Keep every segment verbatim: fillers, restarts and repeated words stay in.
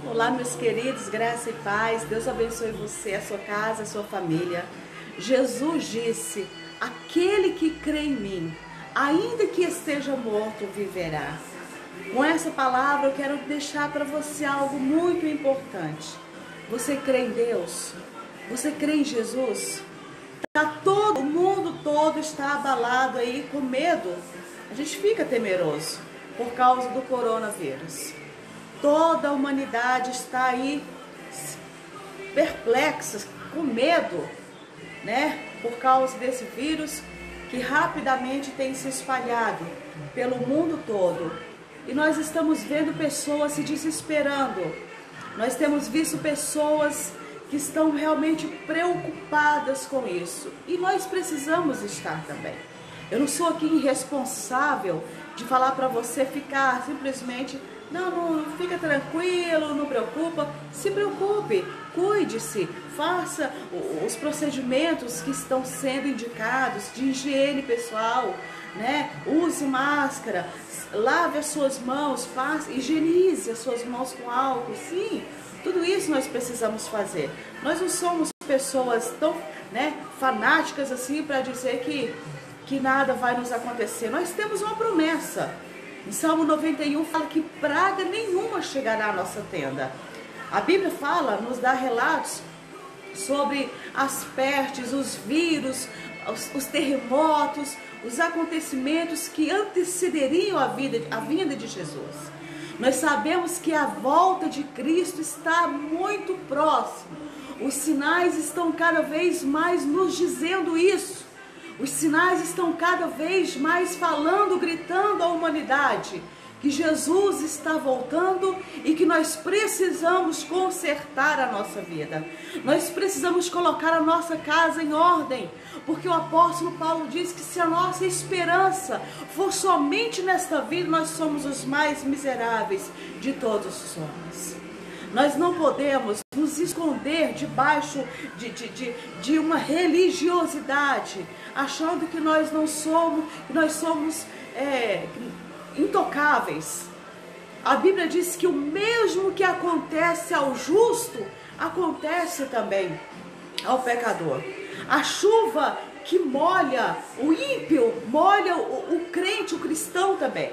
Olá, meus queridos, graça e paz. Deus abençoe você, a sua casa, a sua família. Jesus disse: aquele que crê em mim, ainda que esteja morto, viverá. Com essa palavra eu quero deixar para você algo muito importante. Você crê em Deus? Você crê em Jesus? Tá todo, o mundo todo está abalado aí com medo. A gente fica temeroso por causa do coronavírus. Toda a humanidade está aí perplexa, com medo, né? Por causa desse vírus que rapidamente tem se espalhado pelo mundo todo. E nós estamos vendo pessoas se desesperando. Nós temos visto pessoas que estão realmente preocupadas com isso. E nós precisamos estar também. Eu não sou aqui irresponsável de falar para você ficar simplesmente... Não, não, fica tranquilo, não preocupa. Se preocupe, cuide-se, faça os procedimentos que estão sendo indicados de higiene pessoal, né? Use máscara, lave as suas mãos, faça, higienize as suas mãos com álcool. Sim, tudo isso nós precisamos fazer. Nós não somos pessoas tão, né, fanáticas assim para dizer que, que nada vai nos acontecer. Nós temos uma promessa. Em Salmo noventa e um fala que praga nenhuma chegará à nossa tenda. A Bíblia fala, nos dá relatos sobre as pestes, os vírus, os, os terremotos, os acontecimentos que antecederiam a, vida, a vinda de Jesus. Nós sabemos que a volta de Cristo está muito próxima. Os sinais estão cada vez mais nos dizendo isso. Os sinais estão cada vez mais falando, gritando à humanidade que Jesus está voltando e que nós precisamos consertar a nossa vida. Nós precisamos colocar a nossa casa em ordem, porque o apóstolo Paulo diz que se a nossa esperança for somente nesta vida, nós somos os mais miseráveis de todos os homens. Nós não podemos nos esconder debaixo de, de, de, de uma religiosidade, achando que nós não somos, que nós somos é, intocáveis. A Bíblia diz que o mesmo que acontece ao justo, acontece também ao pecador. A chuva que molha o ímpio, molha o, o crente, o cristão também.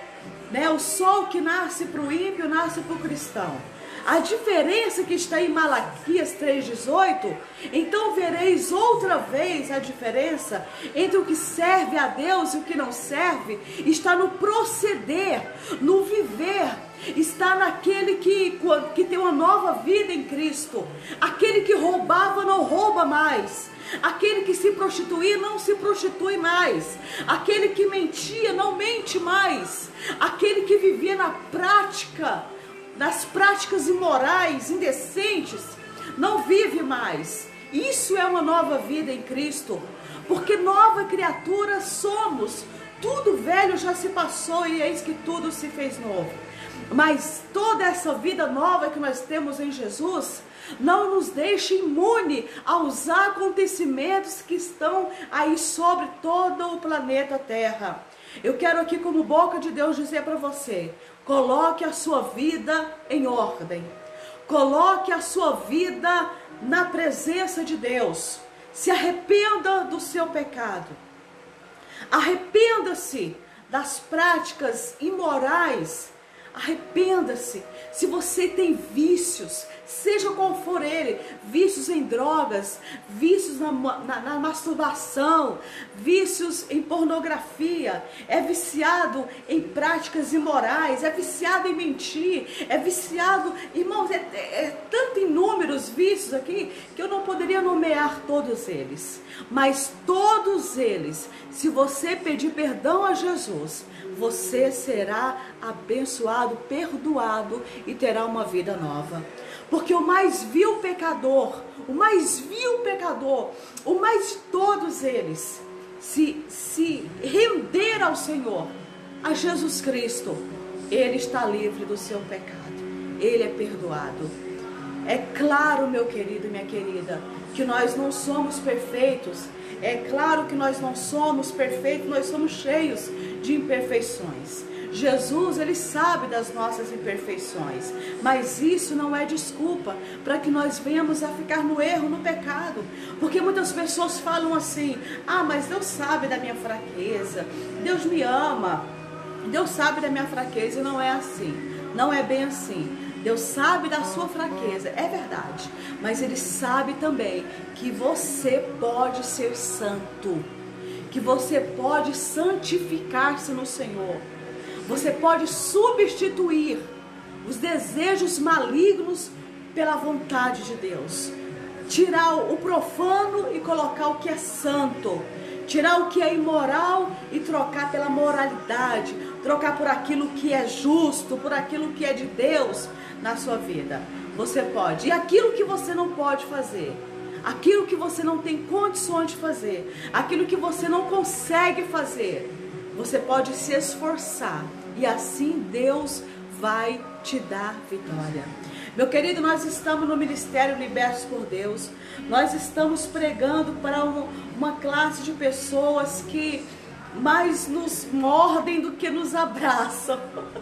Né? O sol que nasce para o ímpio, nasce para o cristão. A diferença que está em Malaquias três, dezoito, então vereis outra vez a diferença entre o que serve a Deus e o que não serve, está no proceder, no viver, está naquele que, que tem uma nova vida em Cristo, aquele que roubava não rouba mais, aquele que se prostituía não se prostitui mais, aquele que mentia não mente mais, aquele que vivia na prática, das práticas imorais, indecentes, não vive mais. Isso é uma nova vida em Cristo, porque nova criatura somos. Tudo velho já se passou e eis que tudo se fez novo. Mas toda essa vida nova que nós temos em Jesus não nos deixa imune aos acontecimentos que estão aí sobre todo o planeta Terra. Eu quero aqui, como boca de Deus, dizer para você: coloque a sua vida em ordem. Coloque a sua vida na presença de Deus. Se arrependa do seu pecado. Arrependa-se das práticas imorais. Arrependa-se. Se você tem vícios, seja qual for ele, vícios em drogas, vícios na, na, na masturbação, vícios em pornografia, é viciado em práticas imorais, é viciado em mentir, é viciado, irmãos, é, é, é tanto inúmeros vícios aqui que eu não poderia nomear todos eles, mas todos eles, se você pedir perdão a Jesus, você será abençoado, perdoado e terá uma vida nova. Porque o mais vil pecador, o mais vil pecador, o mais de todos eles, se, se render ao Senhor, a Jesus Cristo, ele está livre do seu pecado, ele é perdoado. É claro, meu querido e minha querida, que nós não somos perfeitos. É claro que nós não somos perfeitos, nós somos cheios de imperfeições. Jesus, Ele sabe das nossas imperfeições, mas isso não é desculpa para que nós venhamos a ficar no erro, no pecado, porque muitas pessoas falam assim: ah, mas Deus sabe da minha fraqueza, Deus me ama, Deus sabe da minha fraqueza. E não é assim, não é bem assim. Deus sabe da sua fraqueza, é verdade, mas Ele sabe também que você pode ser santo, que você pode santificar-se no Senhor. Você pode substituir os desejos malignos pela vontade de Deus. Tirar o profano e colocar o que é santo. Tirar o que é imoral e trocar pela moralidade. Trocar por aquilo que é justo, por aquilo que é de Deus na sua vida. Você pode. E aquilo que você não pode fazer, aquilo que você não tem condições de fazer, aquilo que você não consegue fazer, você pode se esforçar e assim Deus vai te dar vitória. Meu querido, nós estamos no Ministério Libertos por Deus. Nós estamos pregando para uma, uma classe de pessoas que mais nos mordem do que nos abraçam.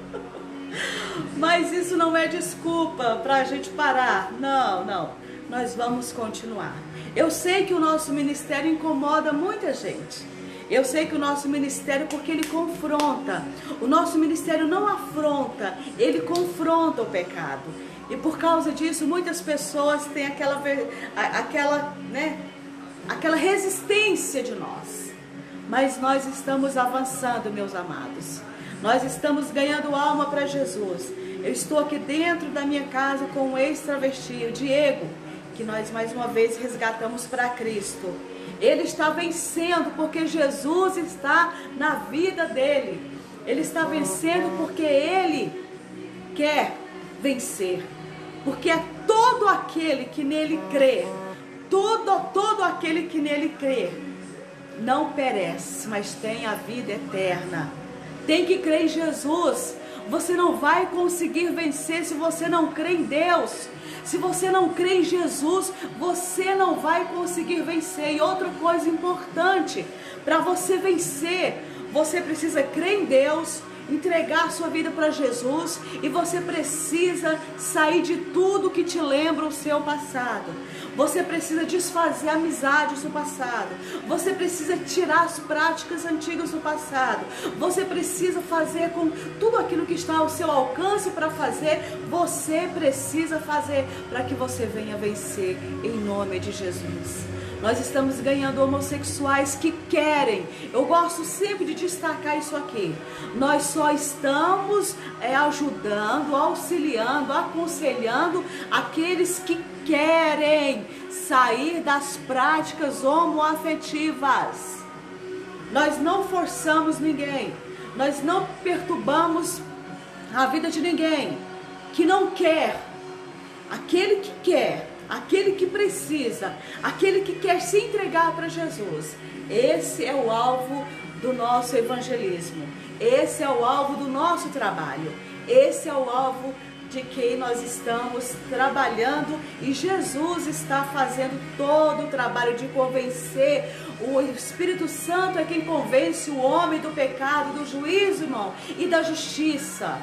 Mas isso não é desculpa para a gente parar. Não, não. Nós vamos continuar. Eu sei que o nosso ministério incomoda muita gente. Eu sei que o nosso ministério, porque ele confronta. O nosso ministério não afronta, ele confronta o pecado. E por causa disso, muitas pessoas têm aquela, aquela, né, aquela resistência de nós. Mas nós estamos avançando, meus amados. Nós estamos ganhando alma para Jesus. Eu estou aqui dentro da minha casa com um ex-travesti, o Diego, que nós mais uma vez resgatamos para Cristo. Ele está vencendo porque Jesus está na vida dele. Ele está vencendo porque ele quer vencer. Porque é todo aquele que nele crê, todo, todo aquele que nele crê, não perece, mas tem a vida eterna. Tem que crer em Jesus. Você não vai conseguir vencer se você não crê em Deus. Se você não crê em Jesus, você não vai conseguir vencer. E outra coisa importante, para você vencer, você precisa crer em Deus, entregar sua vida para Jesus, e você precisa sair de tudo que te lembra o seu passado. Você precisa desfazer amizades do passado. Você precisa tirar as práticas antigas do passado. Você precisa fazer com tudo aquilo que está ao seu alcance para fazer. Você precisa fazer para que você venha vencer em nome de Jesus. Nós estamos ganhando homossexuais que querem. Eu gosto sempre de destacar isso aqui. Nós só estamos é, ajudando, auxiliando, aconselhando aqueles que querem sair das práticas homoafetivas. Nós não forçamos ninguém. Nós não perturbamos a vida de ninguém que não quer. Aquele que quer, aquele que precisa, aquele que quer se entregar para Jesus, esse é o alvo do nosso evangelismo, esse é o alvo do nosso trabalho, esse é o alvo de quem nós estamos trabalhando, e Jesus está fazendo todo o trabalho de convencer. O Espírito Santo é quem convence o homem do pecado, do juízo, irmão, e da justiça.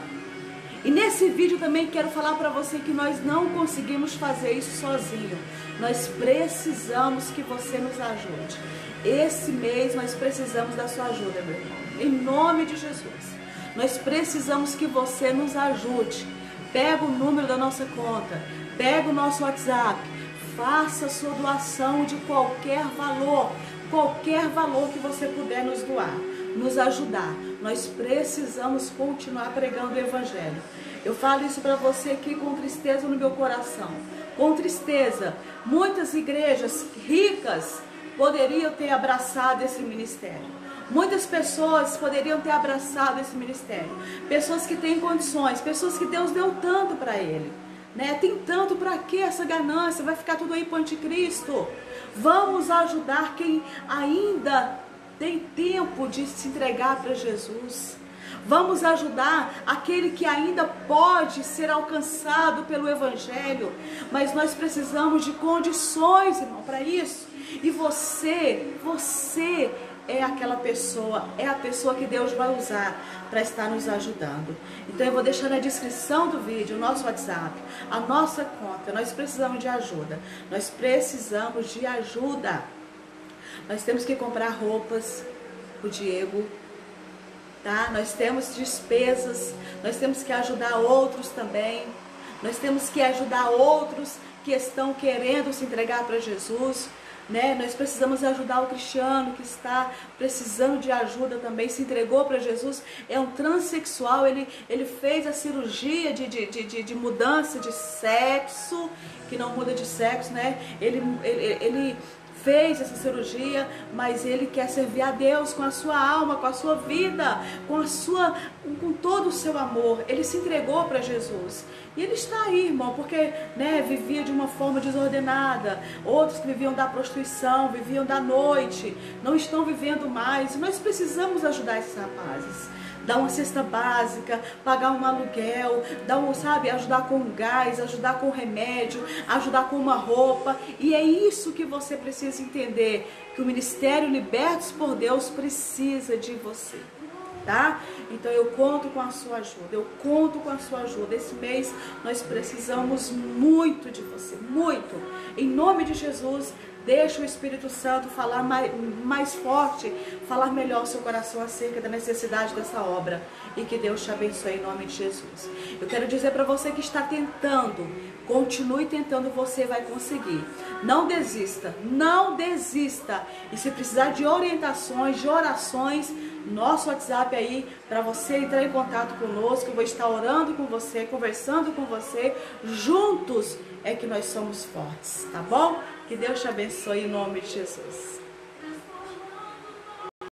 E nesse vídeo também quero falar para você que nós não conseguimos fazer isso sozinho. Nós precisamos que você nos ajude. Esse mês nós precisamos da sua ajuda, meu irmão. Em nome de Jesus. Nós precisamos que você nos ajude. Pega o número da nossa conta, pega o nosso WhatsApp, faça a sua doação de qualquer valor, qualquer valor que você puder nos doar, nos ajudar. Nós precisamos continuar pregando o Evangelho. Eu falo isso para você aqui com tristeza no meu coração. Com tristeza, muitas igrejas ricas poderiam ter abraçado esse ministério. Muitas pessoas poderiam ter abraçado esse ministério. Pessoas que têm condições, pessoas que Deus deu tanto para ele. Né? Tem tanto, para que essa ganância? Vai ficar tudo aí para o anticristo. Vamos ajudar quem ainda tem tempo de se entregar para Jesus. Vamos ajudar aquele que ainda pode ser alcançado pelo Evangelho. Mas nós precisamos de condições, irmão, para isso. E você, você é aquela pessoa, é a pessoa que Deus vai usar para estar nos ajudando. Então eu vou deixar na descrição do vídeo o nosso WhatsApp, a nossa conta. Nós precisamos de ajuda, nós precisamos de ajuda. Nós temos que comprar roupas pro Diego, tá? Nós temos despesas, nós temos que ajudar outros também, nós temos que ajudar outros que estão querendo se entregar para Jesus, né? Nós precisamos ajudar o Cristiano que está precisando de ajuda também, se entregou para Jesus, é um transexual, ele, ele fez a cirurgia de, de, de, de mudança de sexo, que não muda de sexo, né? Ele, ele, ele fez essa cirurgia, mas ele quer servir a Deus com a sua alma, com a sua vida, com a sua, com todo o seu amor. Ele se entregou para Jesus. E ele está aí, irmão, porque, né, vivia de uma forma desordenada. Outros que viviam da prostituição, viviam da noite, não estão vivendo mais. E nós precisamos ajudar esses rapazes. Dar uma cesta básica, pagar um aluguel, dar um, sabe, ajudar com gás, ajudar com remédio, ajudar com uma roupa. E é isso que você precisa entender, que o Ministério Libertos por Deus precisa de você, tá? Então eu conto com a sua ajuda, eu conto com a sua ajuda. Esse mês nós precisamos muito de você, muito. Em nome de Jesus, deixa o Espírito Santo falar mais, mais forte, falar melhor o seu coração acerca da necessidade dessa obra. E que Deus te abençoe em nome de Jesus. Eu quero dizer para você que está tentando, continue tentando, você vai conseguir. Não desista, não desista. E se precisar de orientações, de orações, nosso WhatsApp aí, para você entrar em contato conosco. Eu vou estar orando com você, conversando com você. Juntos é que nós somos fortes, tá bom? Que Deus te abençoe em nome de Jesus.